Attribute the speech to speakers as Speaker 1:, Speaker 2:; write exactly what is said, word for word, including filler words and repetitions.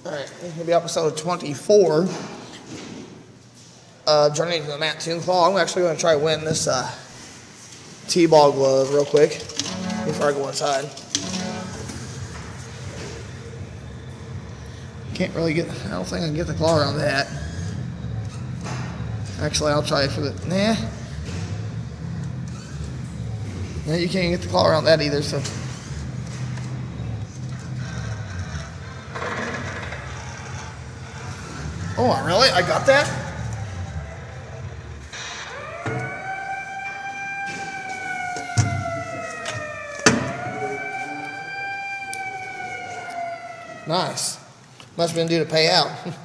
Speaker 1: Alright, this will be episode twenty-four. Uh, journey to the Mattoon claw. I'm actually going to try to win this uh, T-ball glove real quick before I go inside. Can't really get, I don't think I can get the claw around that. Actually, I'll try it for the, nah. No, you can't get the claw around that either, so. Oh, really? I got that? Nice. Must have been due to pay out.